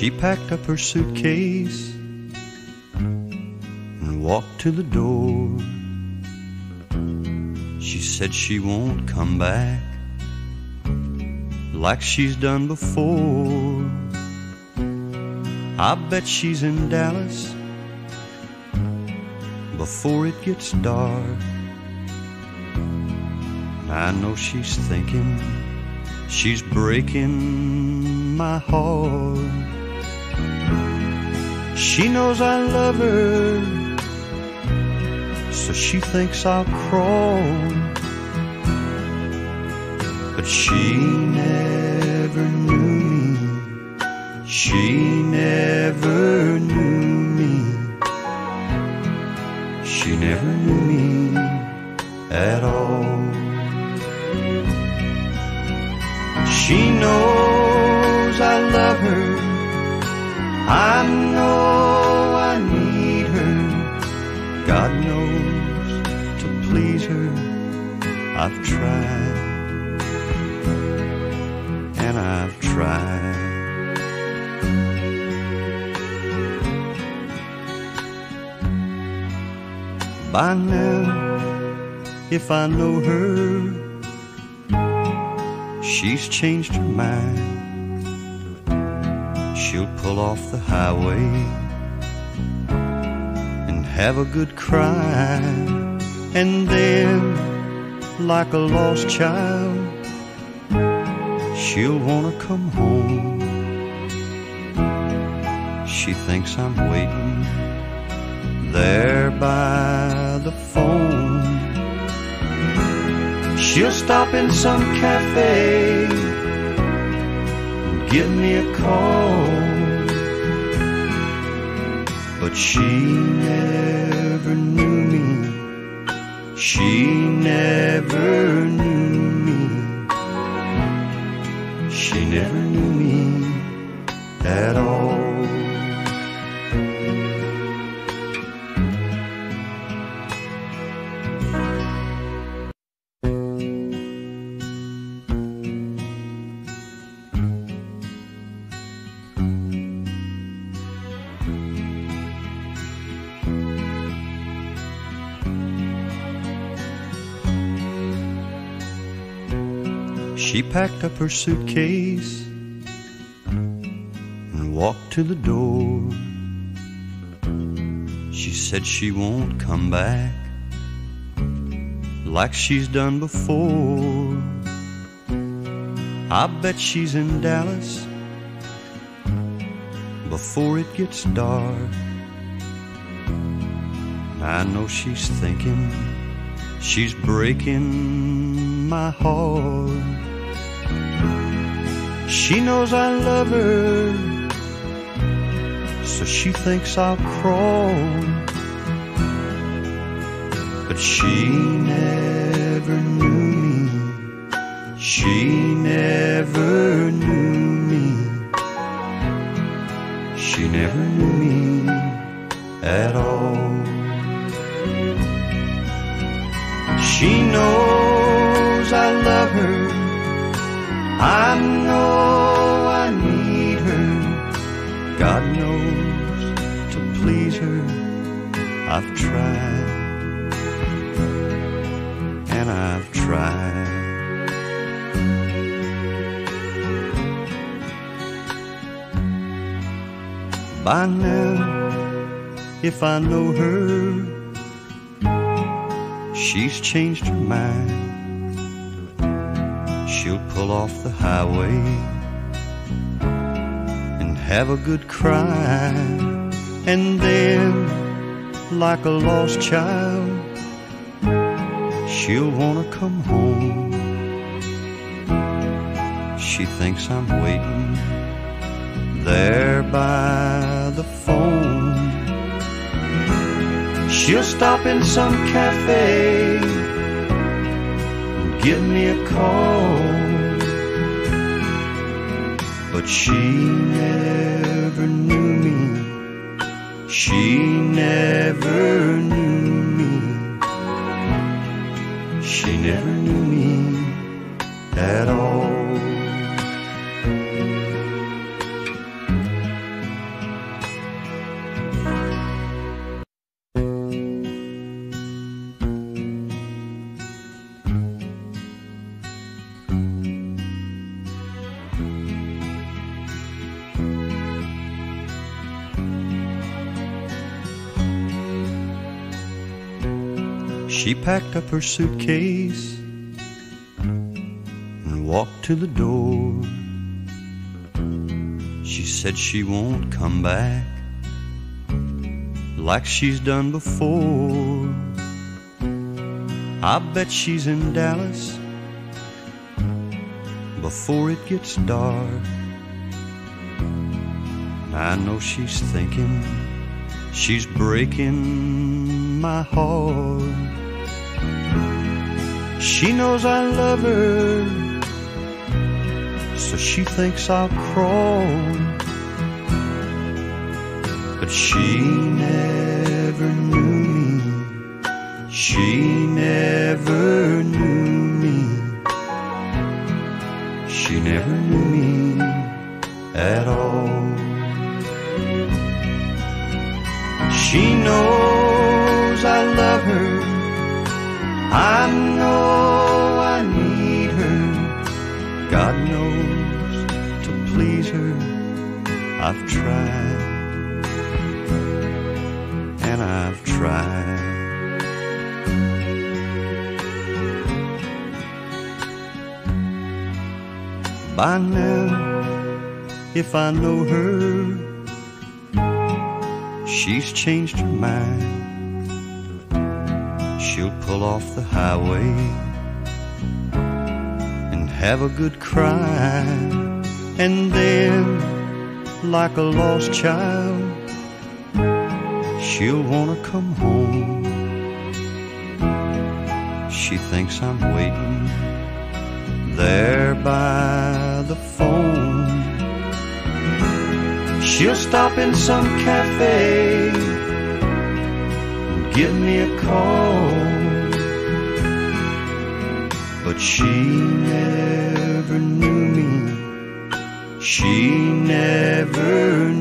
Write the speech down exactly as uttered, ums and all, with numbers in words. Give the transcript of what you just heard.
She packed up her suitcase and walked to the door. She said she won't come back like she's done before. I bet she's in Dallas before it gets dark. I know she's thinking she's breaking my heart. She knows I love her, so she thinks I'll crawl. But she never knew me. She never knew me. She never knew me at all. She knows I love her. I know I need her. God knows to please her I've tried, and I've tried. By now, if I know her, she's changed her mind. She'll pull off the highway and have a good cry, and then, like a lost child, she'll wanna come home. She thinks I'm waiting there by the phone. She'll stop in some cafe and give me a call. But she never knew me. She never knew me. She never knew me at all. She packed up her suitcase and walked to the door. She said she won't come back like she's done before. I bet she's in Dallas before it gets dark. I know she's thinking she's breaking my heart. She knows I love her, so she thinks I'll crawl. But she never knew me. She never knew me. She never knew me at all. She knows I love her. I know I need her. God knows to please her I've tried, and I've tried. By now, if I know her, she's changed her mind. She'll pull off the highway and have a good cry, and then, like a lost child, she'll wanna come home. She thinks I'm waiting there by the phone. She'll stop in some cafe and give me a call. But she never knew me. She never knew me. She never knew me at all. She packed up her suitcase and walked to the door. She said she won't come back like she's done before. I bet she's in Dallas before it gets dark. I know she's thinking she's breaking my heart. She knows I love her, so she thinks I'll crawl. But she never knew me. She never knew me. She never knew me at all. She knows I love her. I know I need her. God knows to please her I've tried, and I've tried. By now, if I know her, she's changed her mind. She'll pull off the highway and have a good cry, and then, like a lost child, she'll wanna come home. She thinks I'm waiting there by the phone. She'll stop in some cafe and give me a call. But she never knew me. She never